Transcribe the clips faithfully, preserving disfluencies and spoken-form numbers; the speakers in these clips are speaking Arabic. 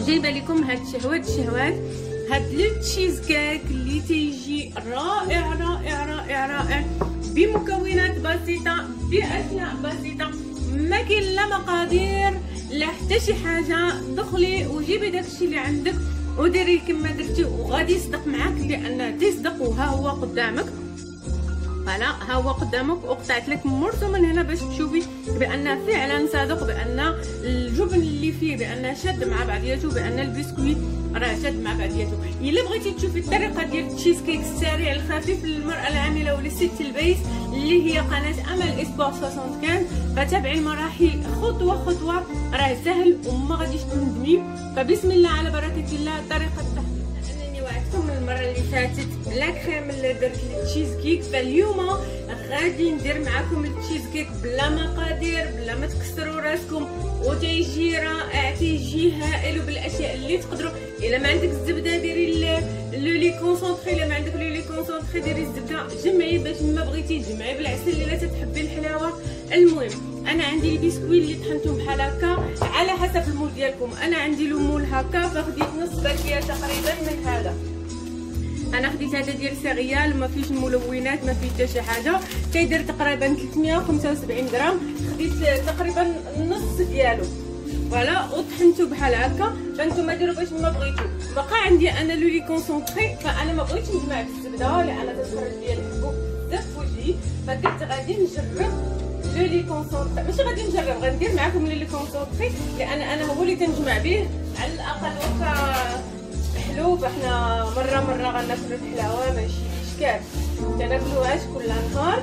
وجايبه لكم هاد الشهوات الشهوات هاد التشيز كيك اللي تيجي رائع رائع رائع رائع بمكونات بسيطه باشياء بسيطه، ما كاين لا مقادير لا حتى شي حاجه. دخلي وجيبي داكشي اللي عندك وديري كما درتي وغادي يصدق معاك، لان تيصدق وها هو قدامك. فوالا ها هو قدامك وقطعت لك مرته من هنا باش تشوفي بان فعلا صادق، بان الجبن اللي فيه بان شاد مع بعضياته، بان البسكويت راه شاد مع بعضياته. الا بغيتي تشوفي الطريقه ديال التشيز كيك السريع الخفيف للمراه العامله ولا ست البيت اللي هي قناه امل اسبوع خمسة وستين، فتابعي المراحل خطوه خطوه، راه سهل وما غاديش تندمي. فبسم الله على بركه الله. طريقه التحضير انني وعدتكم المره اللي فاتت بلا كريم اللي درت التشيز كيك، فاليوم غادي ندير معكم التشيز كيك بلا مقادير، بلا ما تكسروا راسكم، وتيجي رائع تيجي هائل وبالاشياء اللي تقدروا. الا ما عندك الزبده ديري لو لي كونسونطري، الا ما عندك لو لي كونسونطري ديري الزبده، جمعي باش ما بغيتي جمعي بالعسل الا تتحبي الحلاوه. المهم انا عندي البسكويت اللي طحنتو بحال هكا على حسب المول ديالكم. انا عندي لو مول هكا فخديت نص باكيه تقريبا من هذا. انا خديت هذا ديال سيريال ما فيش ملونات ما فيه حتى شي حاجه، كيدير تقريبا ثلاثمية وخمسة وسبعين غرام. خديت تقريبا النص ديالو فوالا وطحنتو بحال هكا. فانتوما ديروا باش ما بغيتو. بقى عندي انا لو لي كونسونطري، فانا ما بغيتش نجمع بالزبده لان تخرج ديال الحبوب بزاف وجهي، فقلت غادي نجرب لو لي كونسونطري. ماشي غادي نجرب، غندير معكم لو لي كونسونطري لان انا هو اللي تنجمع به على الاقل وكا حلوب. احنا مره مره غناكلو الحلاوه ماشي اشكال، تناكلوهاش كل نهار.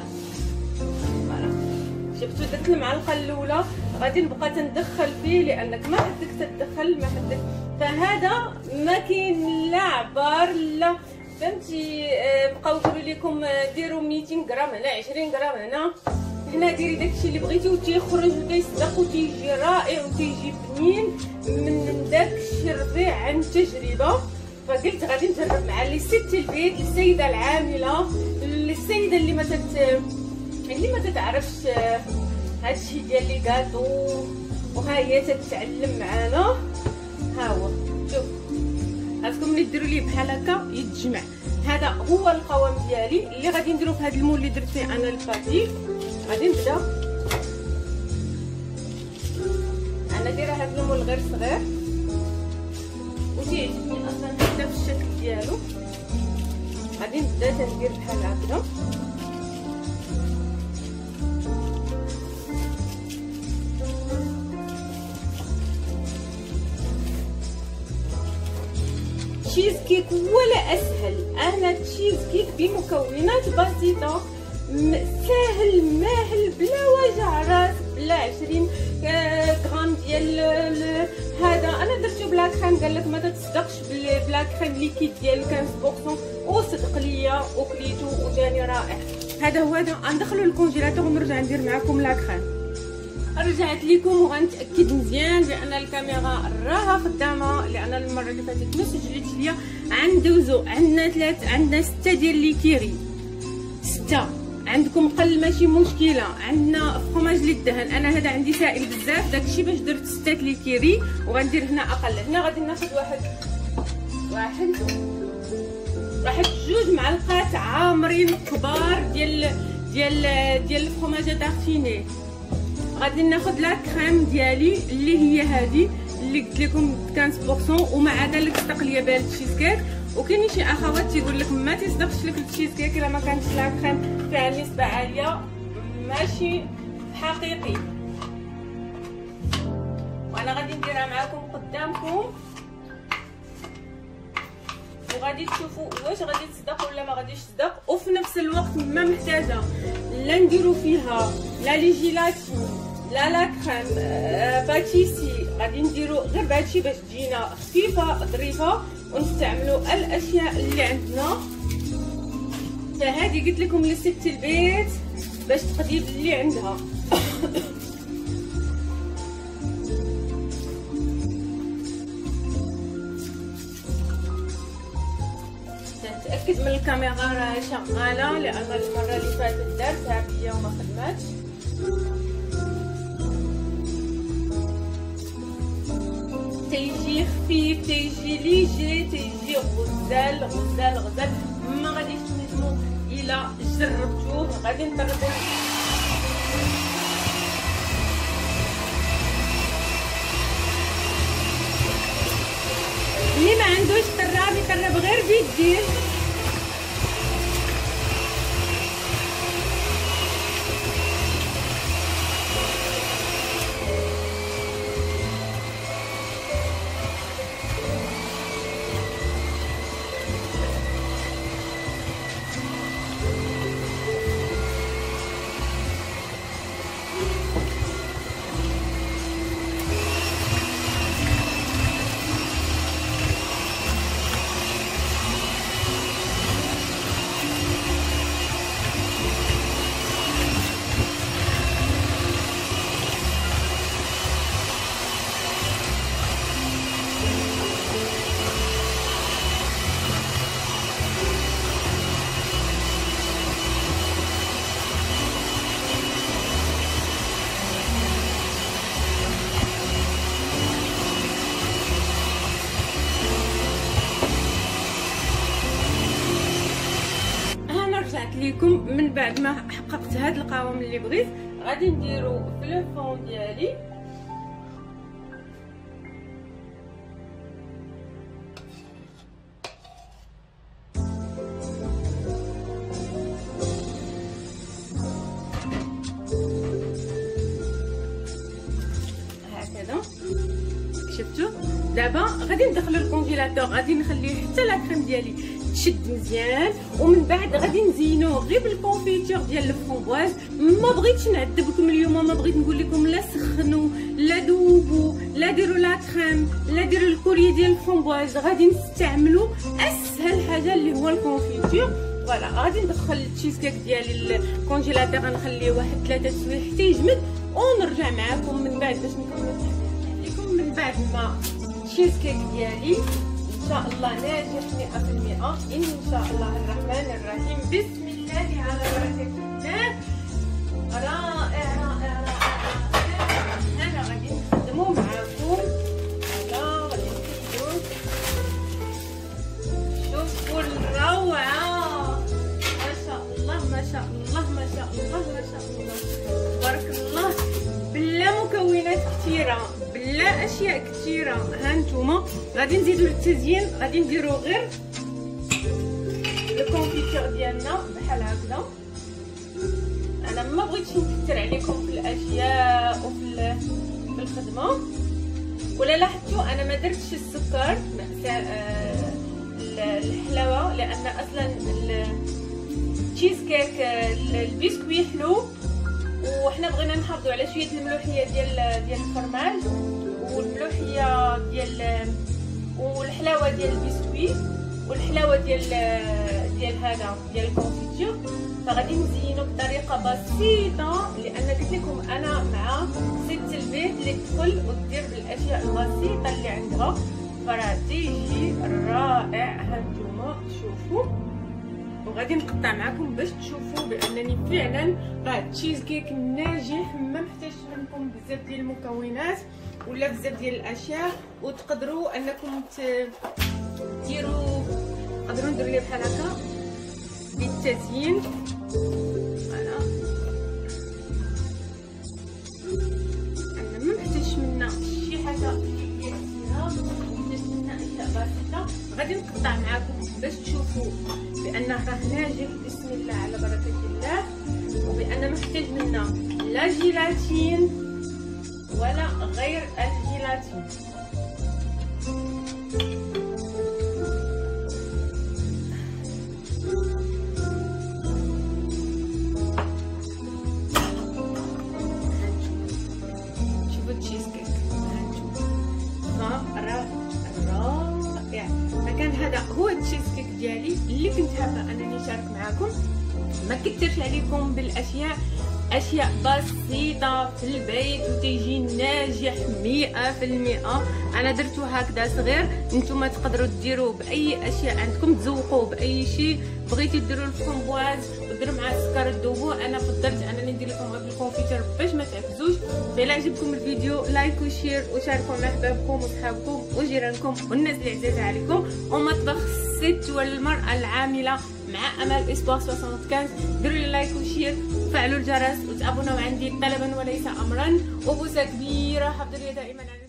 فوالا شفتوا درت المعلقه الاولى، غادي نبقى تندخل فيه لانك ما حدك تدخل ما حدك. فهذا ما كاين لا عبار لا فهمتي. بقاو يقولوا لكم ديروا ميتين غرام هنا عشرين غرام هنا هنا، ديري داكشي اللي بغيتي وتيخرج وتيصدق وتيجي رائع وتيجي بنين من داكشي الربيع عن تجربه. فقلت غادي نجرب مع لي ست البيت، السيده العامله، السيده اللي ما تت اللي ما تتعرفش هادشي ديال لي كاطو، وها هي تتعلم معانا. ها هو شوف خاصكم ملي ديروا ليه بحال هكا يتجمع. هذا هو القوام ديالي اللي غادي نديرو في هذا المول اللي درت فيه انا الباتي. غادي نبدا انا دايره هذا المول غير صغير وتيعجبني اصلا حتى في الشكل ديالو. غادي نبدا تندير بحال هكذا. تشيز كيك ولا اسهل. انا تشيز كيك بمكونات بسيطه ساهل ماهل بلا وجع راس، بلا عشرين غرام ديال هذا. انا درتو بلا كريم، قال لك ما تتصدقش بلا كريم ليكيد ديال خمسة بالمية، وصدق ليا وكليتو وجاني رائع. هذا هو هذا غندخلو للكونجيلاتور ونرجع ندير معكم لا كريم. رجعت لكم وغنتاكد مزيان بان الكاميرا راها خدامه، لان المره اللي فاتت ما سجلتش ليا. غندوزو عندنا ثلاث عندنا سته ديال لي كيري، سته عندكم قل ماشي مشكله. عندنا فروماج للدهن، انا هذا عندي سائل بزاف داكشي باش درت سته لي كيري، وغندير هنا اقل. هنا غادي ناخذ واحد واحد واحد جوج معلقات عامرين كبار ديال ديال ديال الفروماج تارتيني. غادي ناخذ لا كريم ديالي اللي هي هذه اللي قلت لكم خمسة بالمية، ومع ذلك صدق ليا بها التشيز كيك. وكاين شي اخوات تيقول لك ما تصدقش لك التشيز كيك الا ما كانتش لا كريم فيها نسبه عاليه، ماشي حقيقي. وانا غادي نديرها معكم قدامكم وغادي تشوفوا واش غادي تصدق ولا ما غاديش تصدق. وفي نفس الوقت ما محتاجه لا نديرو فيها لا لي جيلاتي لا لا كريم آه باتيسي، غادي نديرو غير بهادشي باش تجينا خفيفه ظريفه ونستعملوا الاشياء اللي عندنا. فهذه قلت لكم لست البيت باش تقضي باللي عندها. نتاكد من الكاميرا راه شغاله، لان المره اللي فاتت دارتها بيا وما خدماتش. تيجي خفيف، تيجي ليجي، تيجي غزال غزال غزال. ما غاديش تندموا الا جربتوه. غادي نضربوا اللي ما عندوش طراب يطرب غير بيديه. ليكم من بعد ما حققت هاد القوام اللي بغيت. غادي نديرو في لو فون ديالي هكذا. شفتوا دابا غادي ندخلو الكونجيلاتور، غادي نخليه حتى لا كريم ديالي تشد مزيان، ومن بعد غادي نزينوه غير بالكونفيتور ديال الفرومبواز. ما بغيتش نعذبكم اليوم، ما بغيت نقول لكم لا سخنوا لا ذوبوا لا ديروا لا كريم لا ديروا الكوري ديال الفرومبواز. غادي نستعملوا اسهل حاجه اللي هو الكونفيتور. فوالا غادي ندخل التشيز كيك ديالي الكونجيلاتور، غنخليه واحد ثلاثه سوايع حتى يجمد، ونرجع معكم من بعد باش نكمل لكم من بعد ما التشيز كيك ديالي ان شاء الله ناجح مئة في المئة ان شاء الله الرحمن الرحيم. بسم الله على بركه الله. رائع رائع رائع. انا غادي نخدمو معاكم هذا، غادي نخدمو. شوفوا الروعه، ما شاء الله ما شاء الله ما شاء الله ما شاء الله تبارك الله. بلا مكونات كثيره بلا اشياء كثيره. ها نتوما غادي نزيدو للتزيين، غادي نديرو غير الكونفيتور ديالنا بحال هكذا. انا ما بغيتش نكثر عليكم في الاشياء وفي في الخدمه. ولا لاحظتوا انا ما درتش السكر الحلاوه، لان اصلا التشيز كيك البسكويت حلو، وحنا بغينا نحافظوا على شويه الملوحيه ديال ديال الفرماج والملوحيه ديال والحلاوه ديال البسكويت والحلاوه ديال ديال هذا ديال الكونفيتور. فغادي نزينو بطريقه بسيطه، لان قلت لكم انا مع ست البيت اللي تدخل ودير بالاشياء البسيطه اللي عندها، فراه تيجي رائع. هانتوما شوفوا، وغادي نقطع معكم باش تشوفوا بانني فعلا راه التشيز كيك ناجح، ما محتاجش منكم بزاف ديال المكونات ولا بزاف ديال الاشياء، وتقدروا انكم ديروا تقدروا نديروا ليه بحال هكا بالتزيين. فوالا انا ما محتاجش منا شي حاجه كثيره، محتاج منا اشياء بسيطه. غادي نقطع معكم باش تشوفوا بان راه ناجح بسم الله على بركه الله، وبان ما محتاج منا لا جيلاتين ولا غير الجيلاتين. شوفوا التشيز كيك رائع رائع. فكان هذا هو التشيز كيك ديالي اللي كنت حابه انني نشارك معكم. ما كثرش عليكم بالاشياء، اشياء بسيطه في البيت وتيجي ناجح مئة في المئة. انا درتو هكذا صغير، نتوما تقدروا ديروه باي اشياء عندكم، تزوقوه باي شيء. بغيتي ديروا الفرامبواز وديروا مع السكر تذوبوه، انا فضلت انني ندير لكم غير بالكونفيتور باش ما تعكزوش. فإلا عجبكم الفيديو لايك وشير وشاركوا مع احبابكم وصحابكم وجيرانكم والناس اللي عزاز عليكم. ومطبخ الست والمراه العامله مع امل اسبوع خمسة وستين، ديروا لي لايك وشير وفعلوا الجرس وتابوناو عندي طلبا وليس امرا. وبوسه كبيره، حفظوا لي دائما.